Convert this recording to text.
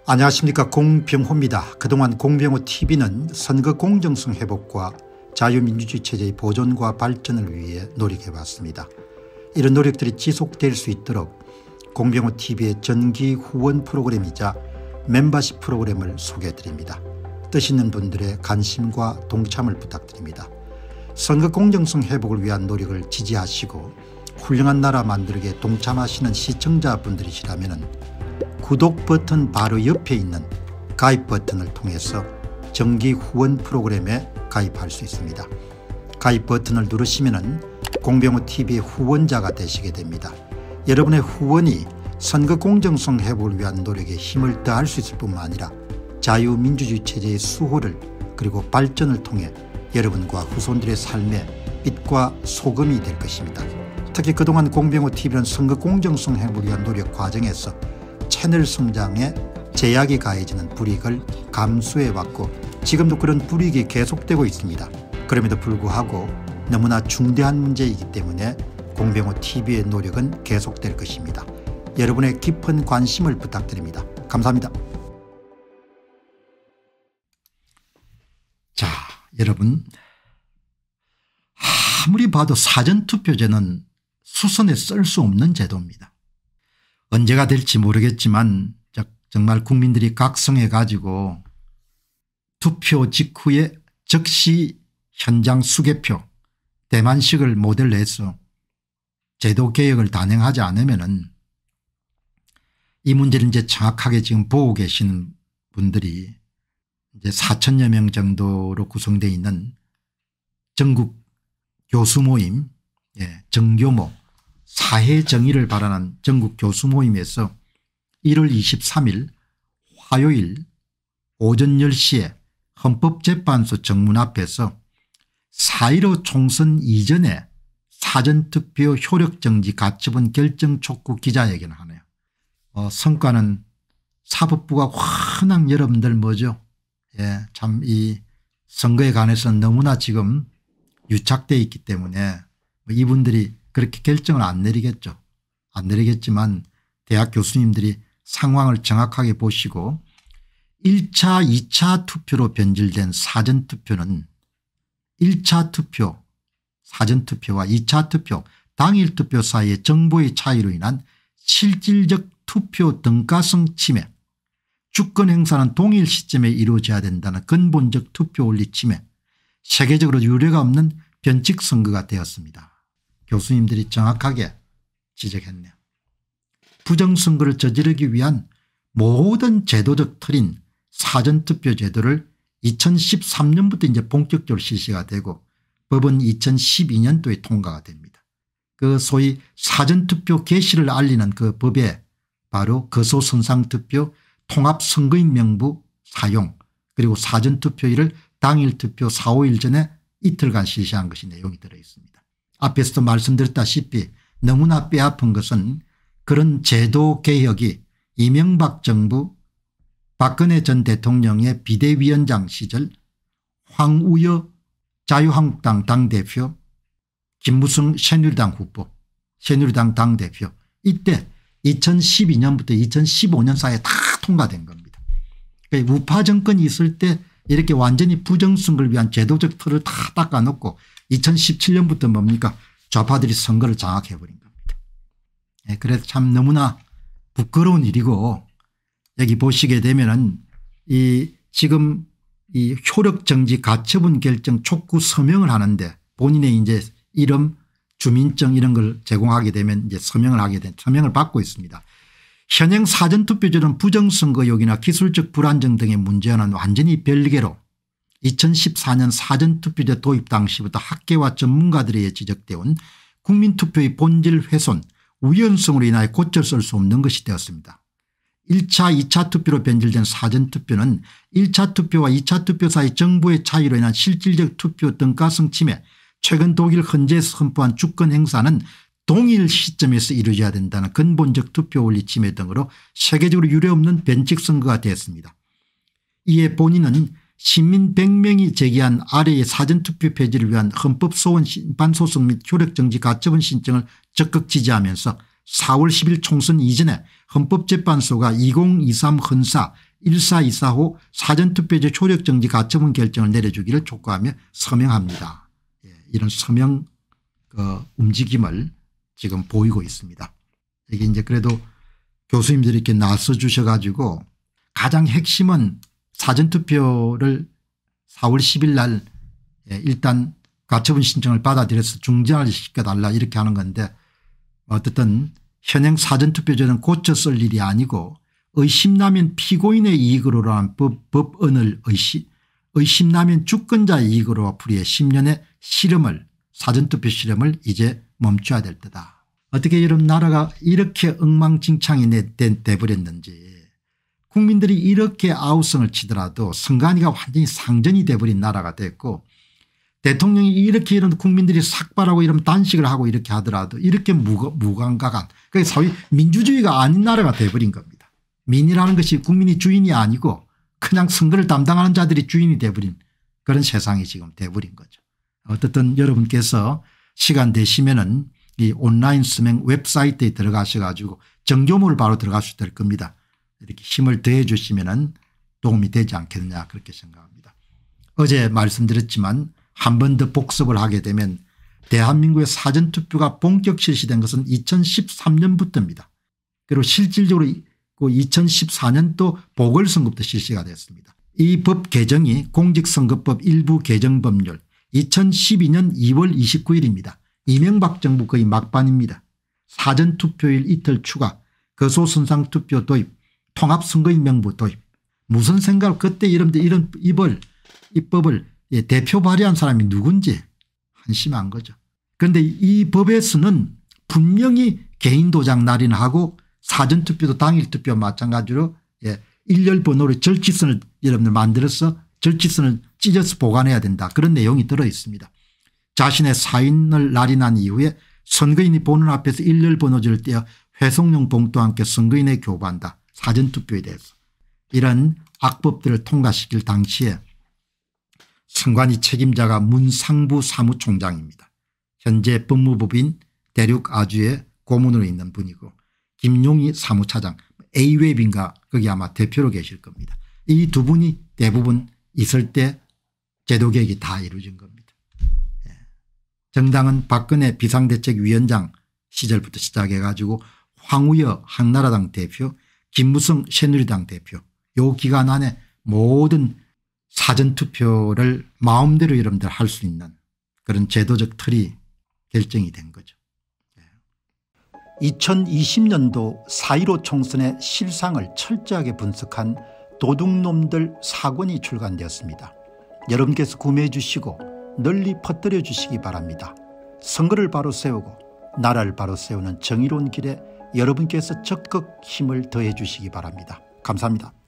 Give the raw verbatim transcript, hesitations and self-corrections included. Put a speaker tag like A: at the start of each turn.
A: 안녕하십니까, 공병호입니다. 그동안 공병호티비는 선거 공정성 회복과 자유민주주의 체제의 보존과 발전을 위해 노력해왔습니다. 이런 노력들이 지속될 수 있도록 공병호티비의 정기 후원 프로그램이자 멤버십 프로그램을 소개해드립니다. 뜻 있는 분들의 관심과 동참을 부탁드립니다. 선거 공정성 회복을 위한 노력을 지지하시고 훌륭한 나라 만들기에 동참하시는 시청자분들이시라면 구독 버튼 바로 옆에 있는 가입 버튼을 통해서 정기 후원 프로그램에 가입할 수 있습니다. 가입 버튼을 누르시면 공병호티비의 후원자가 되시게 됩니다. 여러분의 후원이 선거 공정성 회복을 위한 노력에 힘을 더할 수 있을 뿐만 아니라 자유민주주의 체제의 수호를 그리고 발전을 통해 여러분과 후손들의 삶에 빛과 소금이 될 것입니다. 특히 그동안 공병호티비는 선거 공정성 회복을 위한 노력 과정에서 채널 성장에 제약이 가해지는 불이익을 감수해왔고 지금도 그런 불이익이 계속되고 있습니다. 그럼에도 불구하고 너무나 중대한 문제이기 때문에 공병호티비의 노력은 계속될 것입니다. 여러분의 깊은 관심을 부탁드립니다. 감사합니다. 자, 여러분, 아무리 봐도 사전투표제는 수선에 쓸 수 없는 제도입니다. 언제가 될지 모르겠지만 정말 국민들이 각성해 가지고 투표 직후에 즉시 현장 수개표 대만식을 모델로 해서 제도 개혁을 단행하지 않으면은 이 문제를 이제 정확하게 지금 보고 계시는 분들이 이제 사천여 명 정도로 구성되어 있는 전국 교수 모임, 예, 정교모 사회 정의를 바라는 전국 교수 모임에서 일월 이십삼일 화요일 오전 열 시에 헌법재판소 정문 앞에서 사 일오 총선 이전에 사전투표 효력정지 가처분 결정 촉구 기자회견을 하네요. 어, 성과는 사법부가 워낙 여러분들 뭐죠. 예, 참 이 선거에 관해서는 너무나 지금 유착되어 있기 때문에 이분들이 그렇게 결정을 안 내리겠죠. 안 내리겠지만 대학 교수님들이 상황을 정확하게 보시고 일 차 이 차 투표로 변질된 사전투표는 일 차 투표 사전투표와 이 차 투표 당일 투표 사이의 정보의 차이로 인한 실질적 투표 등가성 침해, 주권 행사는 동일 시점에 이루어져야 된다는 근본적 투표 원리 침해, 세계적으로 유례가 없는 변칙 선거가 되었습니다. 교수님들이 정확하게 지적했네요. 부정선거를 저지르기 위한 모든 제도적 틀인 사전투표 제도를 이천십삼 년부터 이제 본격적으로 실시가 되고 법은 이천십이 년도에 통과가 됩니다. 그 소위 사전투표 개시를 알리는 그 법에 바로 거소선상투표 통합선거인 명부 사용 그리고 사전투표일을 당일 투표 사, 오 일 전에 이틀간 실시한 것이 내용이 들어있습니다. 앞에서도 말씀드렸다시피 너무나 뼈아픈 것은 그런 제도 개혁이 이명박 정부 박근혜 전 대통령의 비대위원장 시절 황우여 자유한국당 당대표 김무성 새누리당 후보 새누리당 당대표 이때 이천십이 년부터 이천십오 년 사이에 다 통과된 겁니다. 그러니까 우파 정권이 있을 때 이렇게 완전히 부정선거를 위한 제도적 틀을 다 닦아놓고 이천십칠 년부터 뭡니까 좌파들이 선거를 장악해버린 겁니다. 예, 그래서 참 너무나 부끄러운 일이고 여기 보시게 되면은 이 지금 이 효력정지 가처분 결정 촉구 서명을 하는데 본인의 이제 이름 주민증 이런 걸 제공하게 되면 이제 서명을 하게 된 서명을 받고 있습니다. 현행 사전투표제는 부정선거욕이나 기술적 불안정 등의 문제와는 완전히 별개로 이천십사 년 사전투표제 도입 당시부터 학계와 전문가들에 의해 지적되어 온 국민투표의 본질 훼손 우연성으로 인하여 고쳐 쓸 수 없는 것이 되었습니다. 일 차 이 차 투표로 변질된 사전투표는 일 차 투표와 이 차 투표 사이 정보의 차이로 인한 실질적 투표 등가성 침해 최근 독일 헌재에서 선포한 주권 행사는 동일 시점에서 이루어져야 된다는 근본적 투표 원리 침해 등으로 세계적으로 유례없는 변칙 선거가 되었습니다. 이에 본인은 시민 백 명이 제기한 아래의 사전투표 폐지를 위한 헌법소원 심판소송 및 효력정지 가처분 신청을 적극 지지하면서 사월 십일 총선 이전에 헌법재판소가 이천이십삼 헌사 일사이사 호 사전투표제 효력정지 가처분 결정을 내려주기를 촉구하며 서명합니다. 예, 이런 서명 그 움직임을 지금 보이고 있습니다. 이게 이제 그래도 교수님들이 이렇게 나서 주셔가지고 가장 핵심은 사전투표를 사월 십일 날 일단 가처분 신청을 받아들여서 중지를 시켜달라 이렇게 하는 건데 어쨌든 현행 사전투표제는 고쳐 쓸 일이 아니고 의심나면 피고인의 이익으로 한 법, 법언을 의심, 의심나면 주권자의 이익으로 풀이해 십 년의 실험을 사전투표 실험을 이제 멈춰야 될 때다. 어떻게 이런 나라가 이렇게 엉망진창이 돼버렸는지 국민들이 이렇게 아우성을 치더라도 선관위가 완전히 상전이 돼버린 나라가 됐고 대통령이 이렇게 이런 국민들이 삭발하고 이런 단식을 하고 이렇게 하더라도 이렇게 무가, 무감각한 그게 사회 민주주의가 아닌 나라가 돼버린 겁니다. 민이라는 것이 국민이 주인이 아니고 그냥 선거를 담당하는 자들이 주인이 돼버린 그런 세상이 지금 돼버린 거죠. 어떻든 여러분께서 시간 되시면은 이 온라인 서명 웹사이트에 들어가셔 가지고 정조모를 바로 들어가셔도 될 겁니다. 이렇게 힘을 더해 주시면은 도움이 되지 않겠느냐 그렇게 생각합니다. 어제 말씀드렸지만 한 번 더 복습을 하게 되면 대한민국의 사전투표가 본격 실시된 것은 이천십삼 년부터입니다. 그리고 실질적으로 이천십사 년도 보궐선거부터 실시가 됐습니다. 이 법 개정이 공직선거법 일부 개정 법률 이천십이 년 이월 이십구일입니다. 이명박 정부 거의 막판입니다. 사전투표일 이틀 추가 거소선상투표 도입 통합선거인 명부 도입 무슨 생각을 그때 이런 이런 입을 입법을 예, 대표 발의한 사람이 누군지 한심한 거죠. 그런데 이 법에서는 분명히 개인 도장 날인하고 사전투표도 당일투표 마찬가지로 예, 일렬 번호로 절치선을 여러분들 만들어서 절치선을 찢어서 보관해야 된다. 그런 내용이 들어 있습니다. 자신의 사인을 날인한 이후에 선거인이 보는 앞에서 일렬 번호지를 떼어 회송용 봉투와 함께 선거인에 교부한다. 사전투표에 대해서. 이런 악법들을 통과시킬 당시에 선관위 책임자가 문상부 사무총장입니다. 현재 법무법인 대륙아주의 고문으로 있는 분이고 김용희 사무차장 에이웹인가 거기 아마 대표로 계실 겁니다. 이 두 분이 대부분 있을 때 제도개혁이 다 이루어진 겁니다. 예. 정당은 박근혜 비상대책위원장 시절부터 시작해 가지고 황우여 한나라당 대표 김무성 새누리당 대표 요 기간 안에 모든 사전투표를 마음대로 여러분들 할 수 있는 그런 제도적 틀이 결정이 된 거죠. 이천이십 년도 사 일오 총선의 실상을 철저하게 분석한 도둑놈들 사 권이 출간되었습니다. 여러분께서 구매해 주시고 널리 퍼뜨려 주시기 바랍니다. 선거를 바로 세우고 나라를 바로 세우는 정의로운 길에 여러분께서 적극 힘을 더해 주시기 바랍니다. 감사합니다.